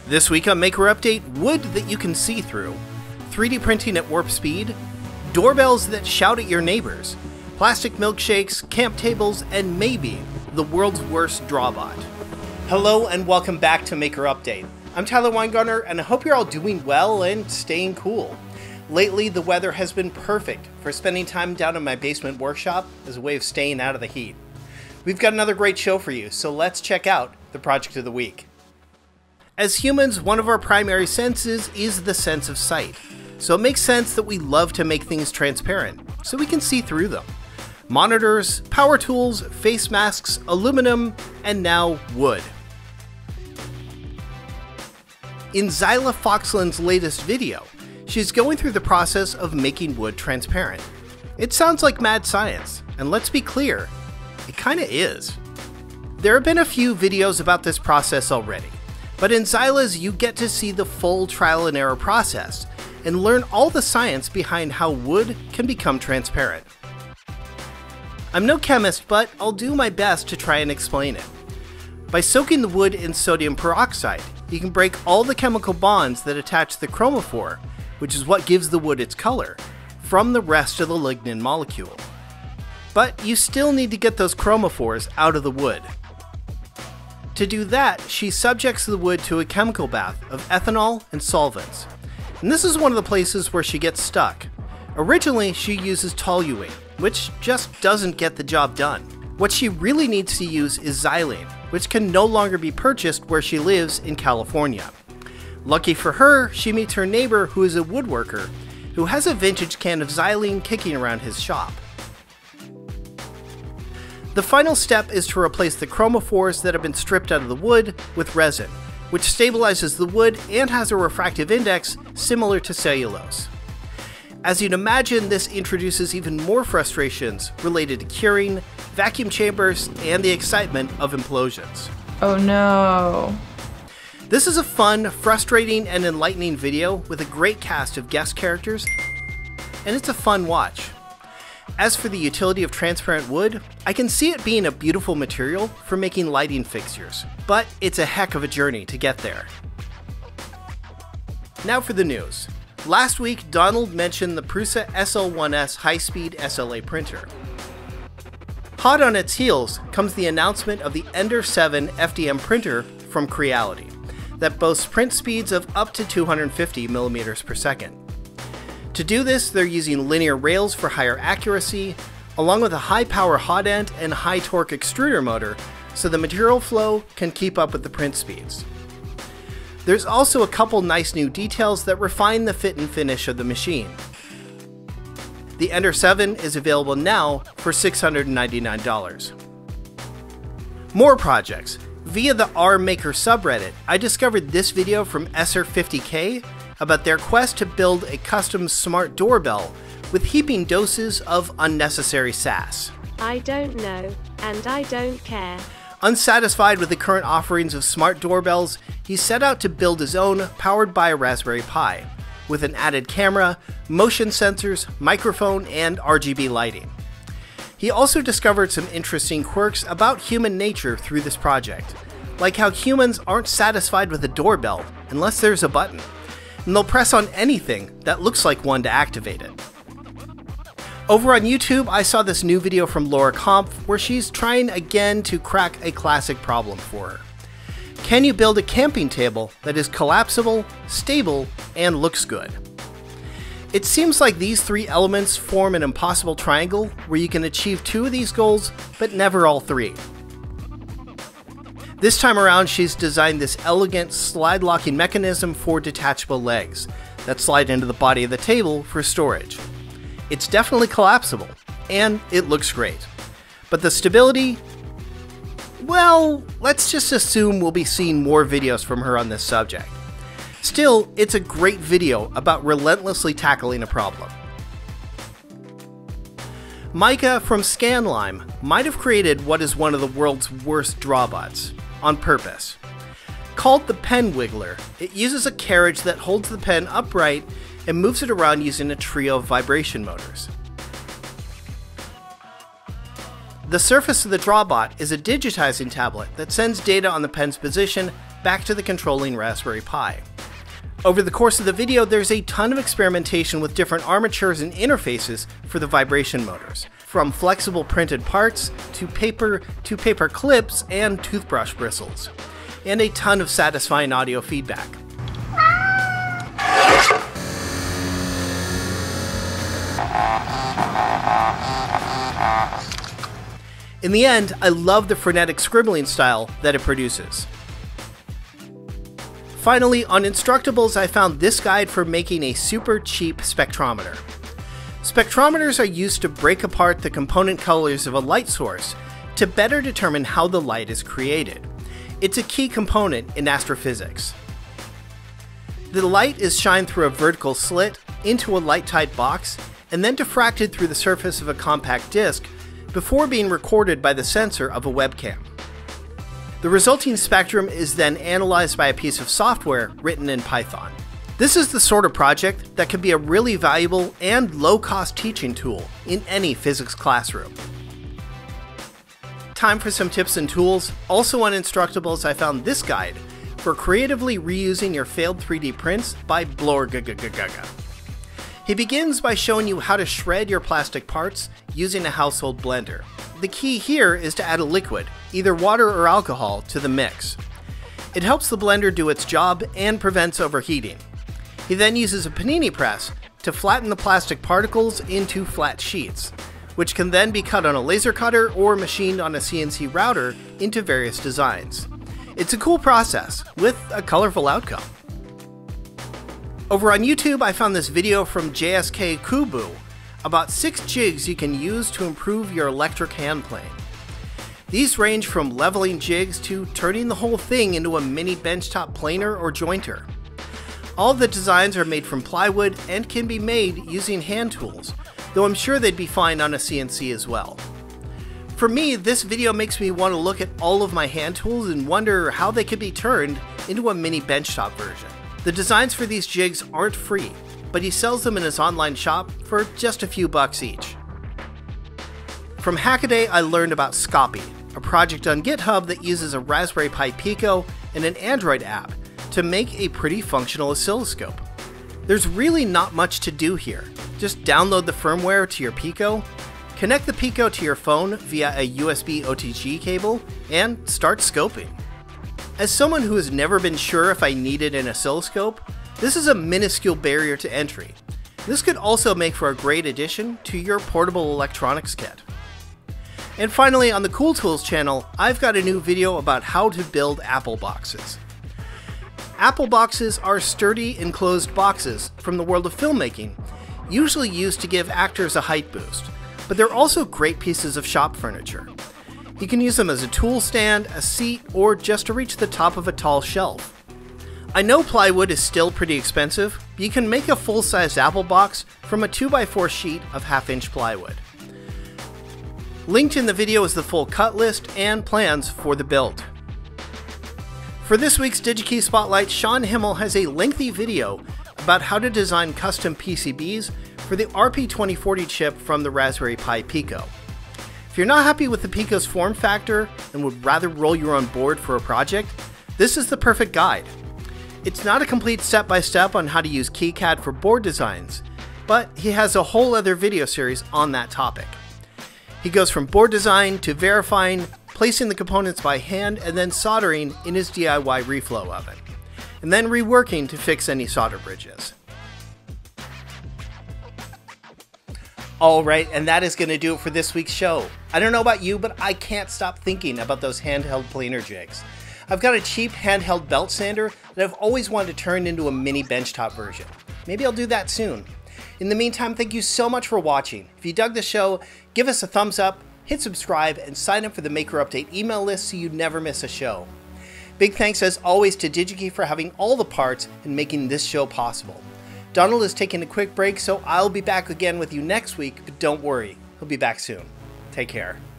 This week on Maker Update, wood that you can see through, 3D printing at warp speed, doorbells that shout at your neighbors, plastic milkshakes, camp tables, and maybe the world's worst drawbot. Hello and welcome back to Maker Update. I'm Tyler Weingartner and I hope you're all doing well and staying cool. Lately, the weather has been perfect for spending time down in my basement workshop as a way of staying out of the heat. We've got another great show for you, so let's check out the project of the week. As humans, one of our primary senses is the sense of sight. So it makes sense that we love to make things transparent, so we can see through them. Monitors, power tools, face masks, aluminum, and now wood. In Zyla Foxland's latest video, she's going through the process of making wood transparent. It sounds like mad science, and let's be clear, it kinda is. There have been a few videos about this process already, but in Zyla's you get to see the full trial and error process and learn all the science behind how wood can become transparent. I'm no chemist, but I'll do my best to try and explain it. By soaking the wood in sodium peroxide, you can break all the chemical bonds that attach the chromophore, which is what gives the wood its color, from the rest of the lignin molecule. But you still need to get those chromophores out of the wood. To do that, she subjects the wood to a chemical bath of ethanol and solvents. And this is one of the places where she gets stuck. Originally, she uses toluene, which just doesn't get the job done. What she really needs to use is xylene, which can no longer be purchased where she lives in California. Lucky for her, she meets her neighbor who is a woodworker, who has a vintage can of xylene kicking around his shop. The final step is to replace the chromophores that have been stripped out of the wood with resin, which stabilizes the wood and has a refractive index similar to cellulose. As you'd imagine, this introduces even more frustrations related to curing, vacuum chambers, and the excitement of implosions. Oh no. This is a fun, frustrating, and enlightening video with a great cast of guest characters, and it's a fun watch. As for the utility of transparent wood, I can see it being a beautiful material for making lighting fixtures, but it's a heck of a journey to get there. Now for the news. Last week, Donald mentioned the Prusa SL1S high-speed SLA printer. Hot on its heels comes the announcement of the Ender 7 FDM printer from Creality that boasts print speeds of up to 250 millimeters per second. To do this, they're using linear rails for higher accuracy, along with a high-power hot end and high-torque extruder motor, so the material flow can keep up with the print speeds. There's also a couple nice new details that refine the fit and finish of the machine. The Ender 7 is available now for $699. More projects. Via the R-Maker subreddit, I discovered this video from Esser50K about their quest to build a custom smart doorbell with heaping doses of unnecessary sass. I don't know, and I don't care. Unsatisfied with the current offerings of smart doorbells, he set out to build his own powered by a Raspberry Pi, with an added camera, motion sensors, microphone, and RGB lighting. He also discovered some interesting quirks about human nature through this project, like how humans aren't satisfied with a doorbell unless there's a button, and they'll press on anything that looks like one to activate it. Over on YouTube, I saw this new video from Laura Kampf where she's trying again to crack a classic problem for her. Can you build a camping table that is collapsible, stable, and looks good? It seems like these three elements form an impossible triangle where you can achieve two of these goals, but never all three. This time around, she's designed this elegant slide locking mechanism for detachable legs that slide into the body of the table for storage. It's definitely collapsible, and it looks great. But the stability? Well, let's just assume we'll be seeing more videos from her on this subject. Still, it's a great video about relentlessly tackling a problem. Micah from Scanlime might have created what is one of the world's worst drawbots, on purpose. Called the Pen Wiggler, it uses a carriage that holds the pen upright and moves it around using a trio of vibration motors. The surface of the drawbot is a digitizing tablet that sends data on the pen's position back to the controlling Raspberry Pi. Over the course of the video, there's a ton of experimentation with different armatures and interfaces for the vibration motors, from flexible printed parts to paper clips and toothbrush bristles, and a ton of satisfying audio feedback. In the end, I love the frenetic scribbling style that it produces. Finally, on Instructables, I found this guide for making a super cheap spectrometer. Spectrometers are used to break apart the component colors of a light source to better determine how the light is created. It's a key component in astrophysics. The light is shined through a vertical slit into a light-tight box and then diffracted through the surface of a compact disc before being recorded by the sensor of a webcam. The resulting spectrum is then analyzed by a piece of software written in Python. This is the sort of project that could be a really valuable and low-cost teaching tool in any physics classroom. Time for some tips and tools. Also on Instructables, I found this guide for creatively reusing your failed 3D prints by Blorgagagaga. He begins by showing you how to shred your plastic parts using a household blender. The key here is to add a liquid, either water or alcohol, to the mix. It helps the blender do its job and prevents overheating. He then uses a panini press to flatten the plastic particles into flat sheets, which can then be cut on a laser cutter or machined on a CNC router into various designs. It's a cool process with a colorful outcome. Over on YouTube, I found this video from JSK Kubu about 6 jigs you can use to improve your electric hand plane. These range from leveling jigs to turning the whole thing into a mini benchtop planer or jointer. All the designs are made from plywood and can be made using hand tools, though I'm sure they'd be fine on a CNC as well. For me, this video makes me want to look at all of my hand tools and wonder how they could be turned into a mini benchtop version. The designs for these jigs aren't free, but he sells them in his online shop for just a few bucks each. From Hackaday, I learned about Scopy, a project on GitHub that uses a Raspberry Pi Pico and an Android app to make a pretty functional oscilloscope. There's really not much to do here. Just download the firmware to your Pico, connect the Pico to your phone via a USB OTG cable, and start scoping. As someone who has never been sure if I needed an oscilloscope, this is a minuscule barrier to entry. This could also make for a great addition to your portable electronics kit. And finally, on the Cool Tools channel, I've got a new video about how to build Apple boxes. Apple boxes are sturdy, enclosed boxes from the world of filmmaking, usually used to give actors a height boost, but they're also great pieces of shop furniture. You can use them as a tool stand, a seat, or just to reach the top of a tall shelf. I know plywood is still pretty expensive, but you can make a full-sized Apple box from a 2x4 sheet of half-inch plywood. Linked in the video is the full cut list and plans for the build. For this week's DigiKey Spotlight, Sean Himmel has a lengthy video about how to design custom PCBs for the RP2040 chip from the Raspberry Pi Pico. If you're not happy with the Pico's form factor and would rather roll your own board for a project, this is the perfect guide. It's not a complete step-by-step on how to use KiCad for board designs, but he has a whole other video series on that topic. He goes from board design to verifying, placing the components by hand, and then soldering in his DIY reflow oven, and then reworking to fix any solder bridges. Alright, and that is going to do it for this week's show. I don't know about you, but I can't stop thinking about those handheld planer jigs. I've got a cheap handheld belt sander that I've always wanted to turn into a mini benchtop version. Maybe I'll do that soon. In the meantime, thank you so much for watching. If you dug the show, give us a thumbs up, hit subscribe, and sign up for the Maker Update email list so you never miss a show. Big thanks as always to DigiKey for having all the parts and making this show possible. Donald is taking a quick break, so I'll be back again with you next week, but don't worry, he'll be back soon. Take care.